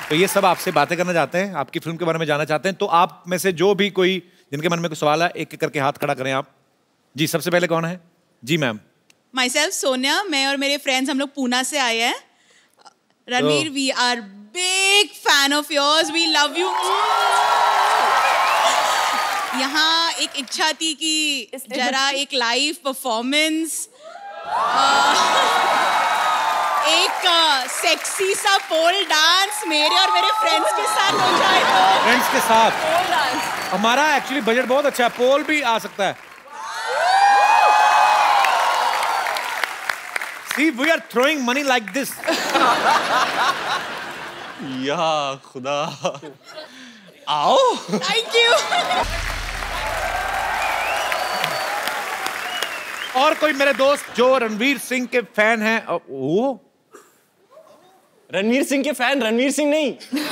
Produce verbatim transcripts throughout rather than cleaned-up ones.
तो ये सब आपसे बातें करना चाहते हैं, आपकी फिल्म के बारे में जानना चाहते हैं। तो आप में से जो भी कोई जिनके मन में कोई सवाल है, एक एक करके हाथ खड़ा करें आप। जी, सबसे पहले कौन है? जी मैम। माई सेल्फ सोनिया, मैं और मेरे फ्रेंड्स हम लोग पूना से आए हैं। Ranveer, we are big fan of yours, we love you. यहाँ एक इच्छा थी कि जरा एक लाइव परफॉर्मेंस, एक सेक्सी सा पोल डांस मेरे और मेरे फ्रेंड्स के साथ हो जाए तो। फ्रेंड्स के साथ हमारा एक्चुअली बजट बहुत अच्छा है, पोल भी आ सकता है। See, we are throwing money like this. या खुदा, आओ। Thank you. और कोई मेरे दोस्त जो रणवीर सिंह के फैन हैं? वो रणवीर सिंह के फैन? रणवीर सिंह नहीं।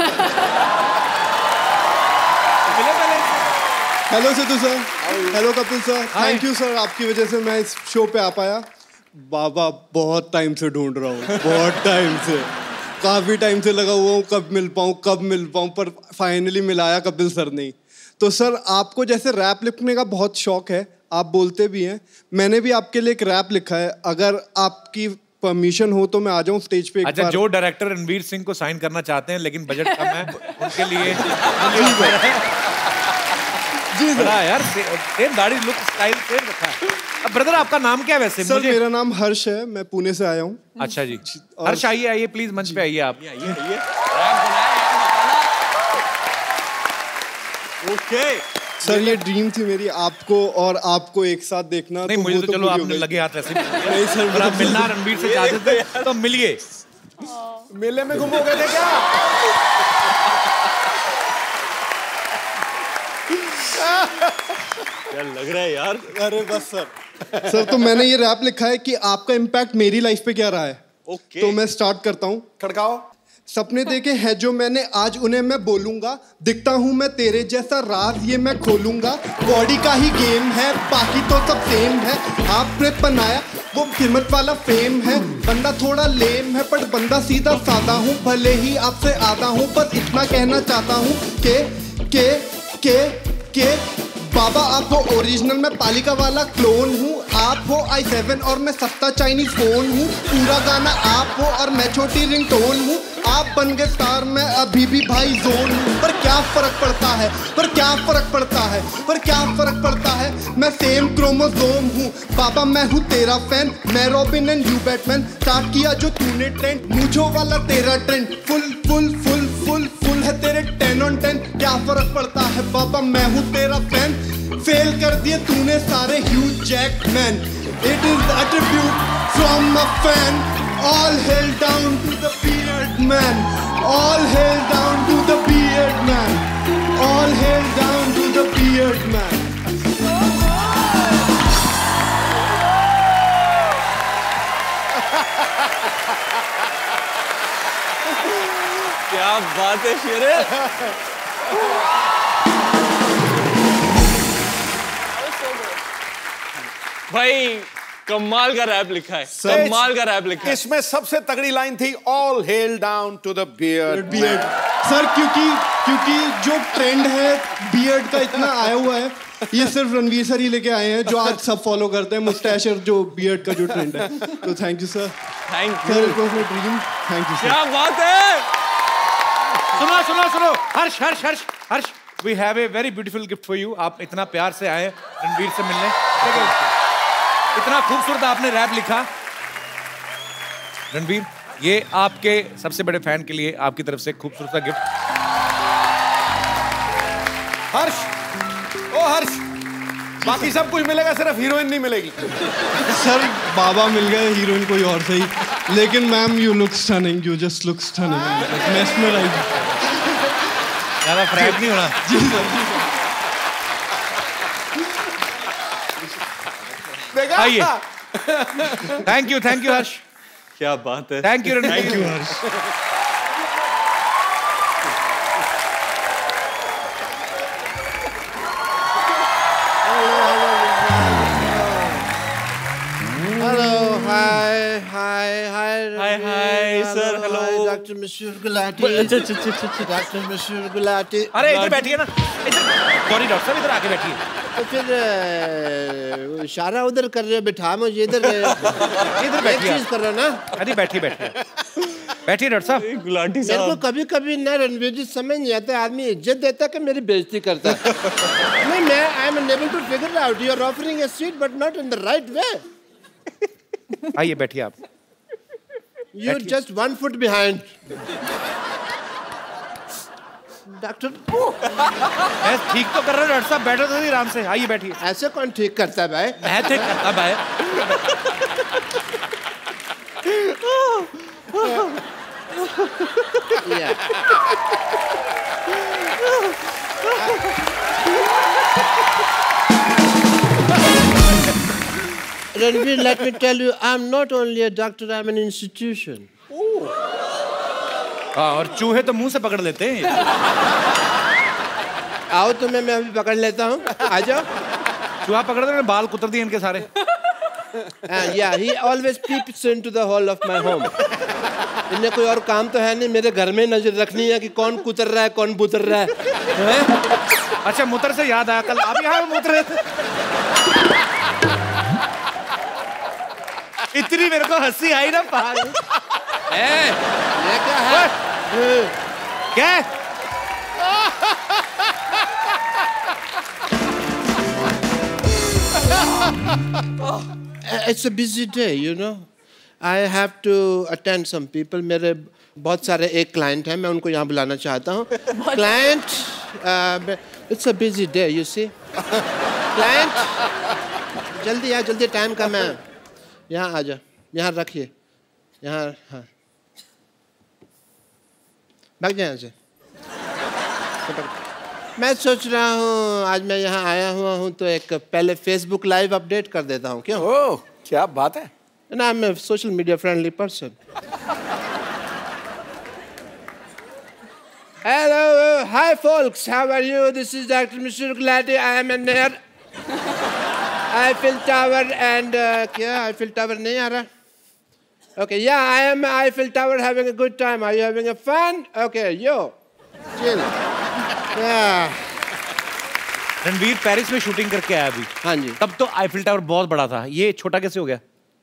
Hello Sidhu sir, hello Kapil sir, thank you sir, आपकी वजह से मैं इस शो पे आ पाया। बाबा बहुत टाइम से ढूंढ रहा हूँ, बहुत टाइम से, काफी टाइम से लगा हुआ हूँ कब मिल पाऊँ कब मिल पाऊँ, पर फाइनली मिलाया कपिल सर ने। तो सर आपको जैसे रैप लिखने का बहुत शौक है, आप बोलते भी हैं, मैंने भी आपके लिए एक रैप लिखा है, अगर आपकी परमिशन हो तो मैं आ जाऊं स्टेज पे एक अच्छा, बार। जो डायरेक्टर रणवीर सिंह को साइन करना चाहते हैं लेकिन बजट कम है उनके लिए जी बड़ा यार, सेम दाढ़ी लुक स्टाइल सेम रखा है। अब ब्रदर आपका नाम क्या है वैसे? सर मुझे... मेरा नाम हर्ष है, मैं पुणे से आया हूँ। अच्छा जी, हर्ष आइए आइए प्लीज, मंच पे आइए आप। ओके सर, ये ड्रीम थी मेरी आपको और आपको एक साथ देखना। नहीं, तो मुझे तो तो चलो आपने लगे हाथ ऐसे नहीं सर, आप मिलना रणवीर से चाहते थे तो मिलिए। मेले में घूमोगे थे क्या? क्या लग रहा है यार? अरे बस सर। सर तो मैंने ये रैप लिखा है कि आपका इम्पैक्ट मेरी लाइफ पे क्या रहा है। ओके तो मैं स्टार्ट करता हूँ। खड़काओ। सपने देखे हैं जो मैंने आज उन्हें मैं बोलूंगा, दिखता हूँ मैं तेरे जैसा राज ये मैं खोलूंगा, बॉडी का ही गेम है बाकी तो सब सेम है, आपने बनाया वो कीमत वाला फेम है, बंदा थोड़ा लेम है पर बंदा सीधा सादा हूँ, भले ही आपसे आधा हूँ पर इतना कहना चाहता हूँ के के के के बाबा आप हो ओरिजिनल, मैं पालिका वाला क्लोन हूँ, आप हो आई सेवन और मैं सस्ता चाइनीज फोन हूँ, पूरा गाना आप हो और मैं छोटी रिंगटोन हूँ, आप बन गए स्टार मैं अभी भी भाई जोन हूँ, पर क्या फर्क पड़ता है, पर क्या फर्क पड़ता है, पर क्या फर्क पड़ता है, मैं सेम क्रोमोसोम हूँ, बाबा मैं हूँ तेरा फैन, मैं Robin and you Batman, start किया जो तूने ट्रेंड, मूंछों वाला तेरा trend, full full full full full है तेरे टेन ऑन टेन, क्या फर्क पड़ता है बाबा मैं हूँ तेरा फैन, फेल कर दिए तूने सारे Hugh Jackman, it is a tribute from a fan, all hail down to the beard man, all hail down to the beard man, all hail down to the beard man. क्या बात है शेरे। भाई कमाल का रैप लिखा है, कमाल का रैप लिखा है। इसमें सबसे तगड़ी लाइन थी all hail down to the beard beard sir, क्योंकि क्योंकि जो ट्रेंड है बियर्ड का इतना आया हुआ है, ये सिर्फ रणवीर सर ही लेके आए हैं जो आज सब फॉलो करते हैं, मुस्टैच और जो बियर्ड का जो ट्रेंड है। तो thank you sir, thank you sir, it was my dream, thank you sir. क्या बात है। सुनो सुनो सुनो, Harsh Harsh Harsh Harsh, we have a very beautiful gift for you. आप इतना प्यार से आए रणवीर से मिलने, इतना खूबसूरत आपने रैप लिखा। रणवीर, ये आपके सबसे बड़े फैन के लिए आपकी तरफ से खूबसूरत सा गिफ्ट। हर्ष, ओ हर्ष, बाकी सब कुछ मिलेगा, सिर्फ हीरोइन नहीं मिलेगी। सर बाबा मिल गए, हीरोइन कोई और सही, लेकिन ma'am you look stunning, you just look stunning, mesmerising. ज़्यादा फ्रैप नहीं होना। जी सर। आइए। Thank you thank you Harsh. क्या बात है। Thank you thank you Harsh. Hello, hi hi hi hi hi sir, hello. Doctor doctor Mishra Gulati, doctor Mishra Gulati. अरे इधर बैठिए ना, सॉरी डॉक्टर साहब, इधर आके बैठिए। तो फिर इशारा उधर कर रहे हो, बिठा मुझे इधर इधर बैठिए, चीज कर रहे हो ना। अरे बैठिए बैठिए बैठिए डॉक्टर साहब। गुलाटी मेरे को साहब कभी कभी ना रणवीर जी समझ नहीं आता, आदमी इज्जत देता है कि मेरी बेइज्जती करता है। नहीं, मैं I am unable to figure out, you are offering a seat but not in the right way. आइए बैठिए आप। You are just one foot behind. Doctor मैं ठीक तो कर रहा हूँ डॉक्टर साहब, बैठो तो आराम से। आइए बैठिए। ऐसे कौन ठीक करता है भाई? मैं ठीक करता भाई। Yeah. Ranveer, let me tell you, I'm not only a doctor, I'm an institution. हाँ, और चूहे तो मुंह से पकड़ लेते हैं। आओ तुम्हें मैं अभी पकड़ लेता हूँ, आ जाओ। चूहा पकड़ दे, बाल कुतर दिए इनके सारे। Uh, yeah, he always peeps into the hall of my home. इन्हें कोई और काम तो है नहीं, मेरे घर में नजर रखनी है कि कौन कुतर रहा है, कौन बुतर रहा है, है? अच्छा, मुतर से याद आया, कल आप यहाँ मुतर रहे थे। इतनी मेरे को हंसी आई ना पहाड़। ए, ये क्या है? क्या? It's a busy day, you know. I have to attend some people. मेरे बहुत सारे एक client हैं, मैं उनको यहाँ बुलाना चाहता हूँ। Client, uh, it's a busy day, you see. Client, जल्दी आ, जल्दी टाइम कम है। यहाँ आ जा, यहाँ रखिए, यहाँ हाँ। भाग जाए यहाँ से। मैं सोच रहा हूँ आज मैं यहाँ आया हुआ हूँ तो एक पहले फेसबुक लाइव अपडेट कर देता हूँ, क्यों? ओह, क्या बात है। ना मैं social media friendly person. Hello, hi folks, how are you? This is Doctor Mishra Gulati. I am near Eiffel Tower and uh, क्या Eiffel Tower नहीं आ रहा? Okay, yeah, I am Eiffel Tower having a good time. Are you having a fun? Okay, yo, chill. Yeah. Ranveer Paris में shooting करके आया अभी। हाँ जी। तब तो आईफिल टावर बहुत बड़ा था, ये छोटा कैसे हो गया?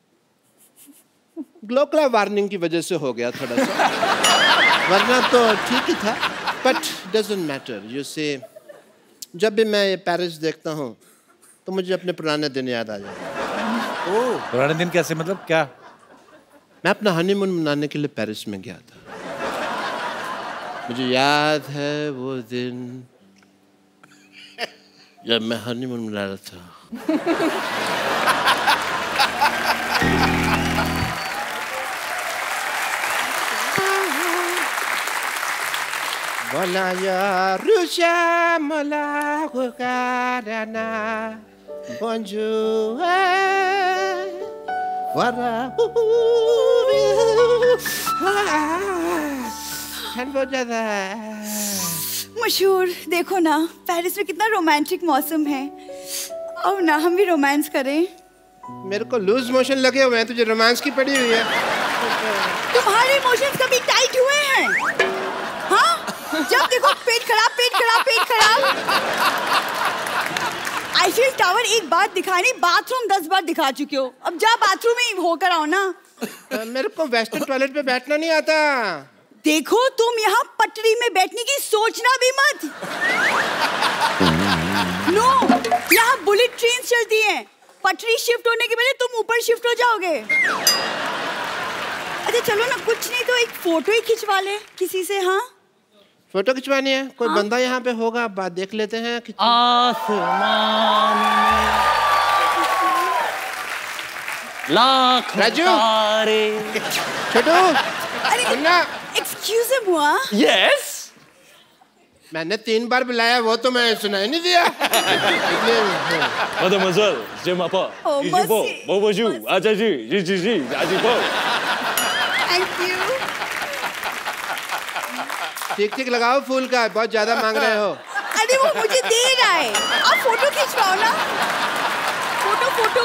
ग्लोकला वार्निंग की वजह से हो गया थोड़ा सा, वरना तो ठीक ही था। बट डजंट मैटर, यू से जब भी मैं ये पेरिस देखता हूँ तो मुझे अपने पुराने दिन याद आ जाते हैं। ओह, पुराने दिन कैसे, मतलब क्या? मैं अपना हनीमून मनाने के लिए पेरिस में गया था। मुझे याद है वो दिन जब मैं हनीमून मना रहा था। Bola ya rusha mola kukarana bonjour wara मशहूर, देखो ना पेरिस में कितना रोमांटिक मौसम है। आओ ना हम भी रोमांस करें। मेरे को लूज मोशन लगे हुए हैं, तुझे रोमांस की पड़ी हुई है। तुम्हारे इमोशंस कभी टाइट हुए हैं? हाँ, जब देखो पेट खराब पेट खराब पेट खराब। आईफिल टावर एक बार दिखा नहीं, बाथरूम दस बार दिखा चुके हो। अब जा बाथरूम में ही होकर आओ ना। मेरे को वेस्टर्न टॉयलेट पे बैठना नहीं आता। देखो तुम यहाँ पटरी में बैठने की सोचना भी मत। नो, यहाँ बुलेट ट्रेन चलती हैं। पटरी शिफ्ट होने के पहले तुम ऊपर शिफ्ट हो जाओगे। अच्छा चलो ना, कुछ नहीं तो एक फोटो ही खिंचवा ले किसी से। हाँ, फोटो खिंचवानी है? कोई हाँ? बंदा यहाँ पे होगा, बात देख लेते हैं। आसमान में लाख तारे। छोटू, अरे एक्सक्यूज मी बुआ। यस, मैंने तीन बार बुलाया, वो तो मैं सुनाई नहीं दिया। Mademoiselle, je m'appelle. Oh, Ijibo, Boboju, Ajaji, Jijiji, Ajibo. Thank you. ठीक ठीक लगाओ फूल का, बहुत ज्यादा मांग रहे हो। अरे वो मुझे दे रहा है, आप फोटो खिंचवाओ ना। Photo photo.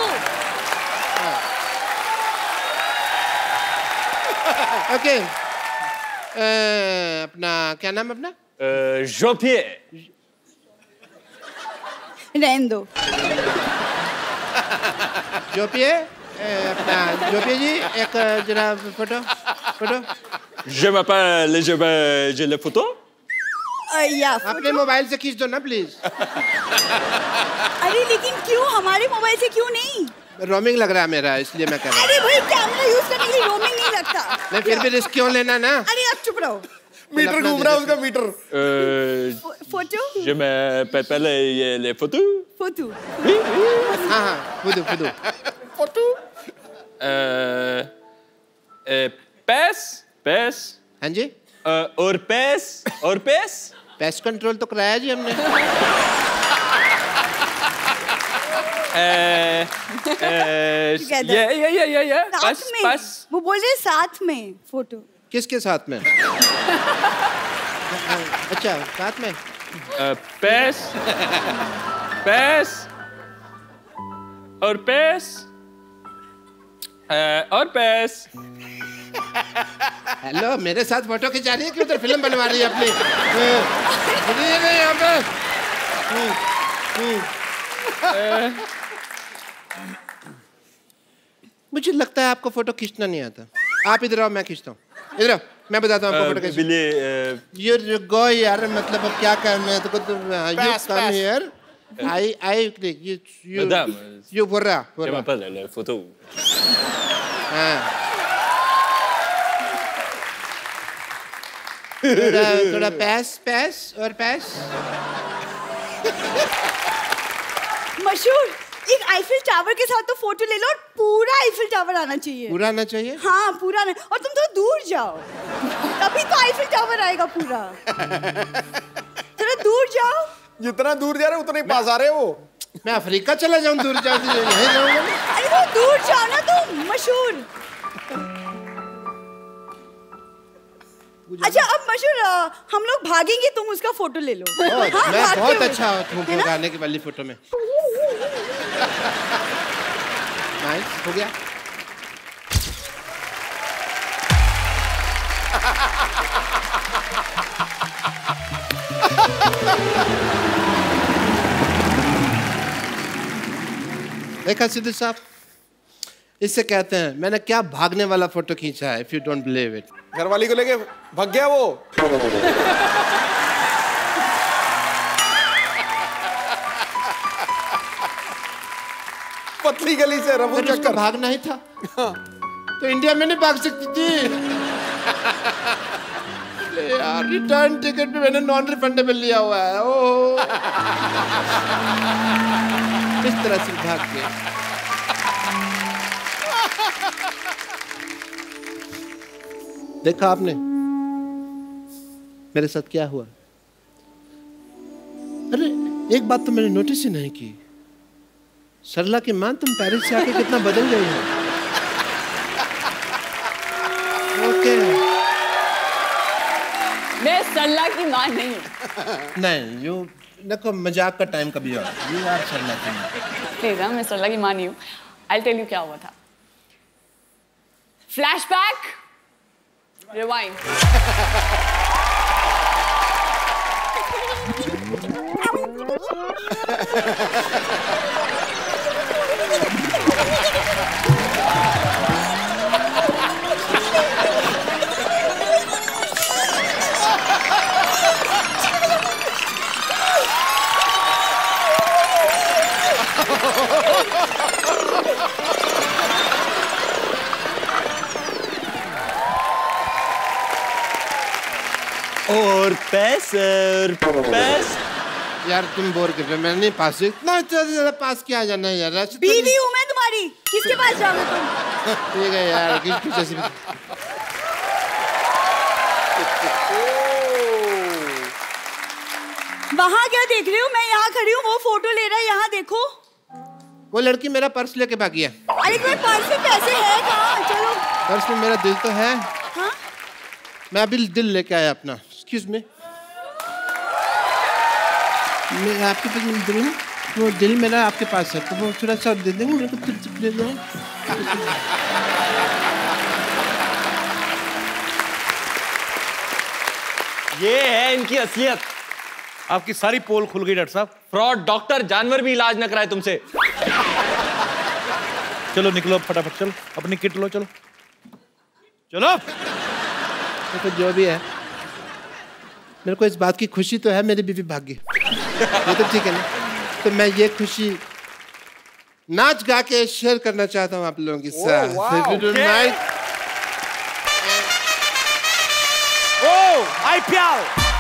ओके अपना क्या नाम अपना? Jean-Pierre. रहने दो। जोपिए अपना जोपिए जी एक जरा photo photo. Je m'appelle, je vais, j'ai les photos. या अपने मोबाइल से खींच दो ना प्लीज। अरे लेकिन क्यों हमारे मोबाइल से क्यों नहीं? रोमिंग लग रहा है मेरा इसलिए मैं कर रहा हूँ। अरे भाई कैमरा यूज करने के लिए रोमिंग नहीं लगता। नहीं फिर भी रिस्क क्यों लेना ना? अरे आप चुप रहो। मीटर घूम रहा है उसका meter. Photo? Je m'appelle les, les photos. Photo. हाँ हाँ फुदू फुदू। Photo. Euh, euh, pèse, pèse. हाँ जी? Euh, और pèse, और pèse. पेस्ट कंट्रोल तो कराया जी हमने। Euh, euh, Together. yeah, yeah, yeah, yeah, yeah. साथ Passe, में। passe. वो बोल रहे साथ में फोटो। किसके साथ में? अच्छा साथ में? Euh, pèse, pèse, और pèse. Euh, और pèse. हेलो मेरे साथ फोटो खिंचा रही है कि उधर फिल्म बनवा रही है अपनी? यहाँ पे। मुझे लगता है आपको फोटो खींचना नहीं आता। आप इधर आओ मैं खींचता हूँ। इधर आओ मैं बताता हूँ आपको फोटो कैसे। बिल्ली You go यार मतलब अब क्या कर मैं तो कुछ you Pass, come pass. here. I I click you you Madame, you फोर्रा je फोर्रा। m'appelle les photos. हाँ। थोड़ा थोड़ा पैस पैस और पैस। मशहूर एक आईफिल टावर के साथ तो फोटो ले लो और पूरा आईफिल टावर आना चाहिए। पूरा आना चाहिए? हाँ पूरा नहीं और तुम थोड़ा दूर जाओ तभी तो आईफिल टावर आएगा पूरा। थोड़ा दूर जाओ। जितना दूर जा रहे उतना ही पास आ रहे हो। मैं अफ्रीका चला जाऊँ दूर जाऊँ यहीं जाऊँगा। अरे वो दूर जाओ ना तुम मशहूर। अच्छा अब मशहूर हम लोग भागेंगे तुम उसका फोटो ले लो। बहुत, हाँ, मैं भागते बहुत हुए। अच्छा हूँ गाने की वाली फोटो में। नाइस हो गया। देखा सिद्धू साहब इससे कहते हैं मैंने क्या भागने वाला फोटो खींचा है। If you don't believe it. घरवाली को लेके भाग गया वो। पतली गली से रफू उसको चक्कर। भागना ही था तो इंडिया में नहीं भाग सकती थी। यार रिटर्न टिकट भी मैंने नॉन रिफंडेबल लिया हुआ है। ओह इस तरह से भाग के देखा आपने मेरे साथ क्या हुआ? अरे एक बात तो मैंने नोटिस ही नहीं की। सरला की मां तुम पेरिस से आके कितना बदल गई हो। ओके मैं सरला की मां नहीं हूँ। नहीं यू देखो मजाक का टाइम कभी और यू आर सरला की मां। प्लीज मैं सरला की मां नहीं हूँ। आई टेल यू क्या हुआ था। Flashback rewind. और पैसर पैस यार तुम बोर कर रहे हो। मैं नहीं पास इतना ज्यादा पास किया जाना है यार। बीवी हूँ मैं तुम्हारी किसके पास जाओगे तुम? ठीक है यार किस पीछे से वहाँ क्या देख रही हूँ? मैं यहाँ खड़ी हूँ वो फोटो ले रहा है यहाँ देखो। वो लड़की मेरा पर्स लेके भागी है। अरे तुम्हारे पर्स में पैसे है कहाँ? चलो पर्स में मेरा दिल तो है। हाँ मैं अभी दिल लेके आया अपना। एक्सक्यूज मी मैं आपके पास दिल है? वो दिल मेरा आपके पास है तो वो थोड़ा सा दे देंगे मेरे को? दे दो। ये है इनकी असलियत। आपकी सारी पोल खुल गई डॉक्टर साहब। फ्रॉड डॉक्टर, जानवर भी इलाज न कराए तुमसे। चलो निकलो फटाफट, चलो अपनी किट लो, चलो चलो। तो जो भी है, मेरे को इस बात की खुशी तो है मेरी बीवी भाग गई, ये तो ठीक है ना। तो मैं ये खुशी नाच गा के शेयर करना चाहता हूँ आप लोगों के साथ। ओह आई प्याल।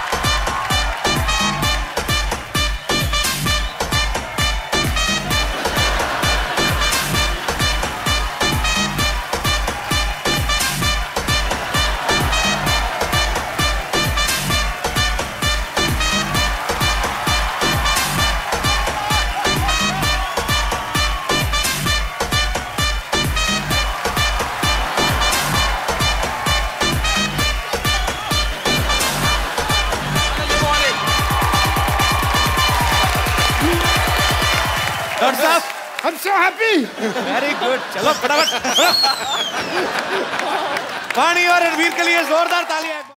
डॉक्टर साहब, I'm so happy. Very good. चलो फटाफट। वाणी और रणवीर के लिए जोरदार तालियां।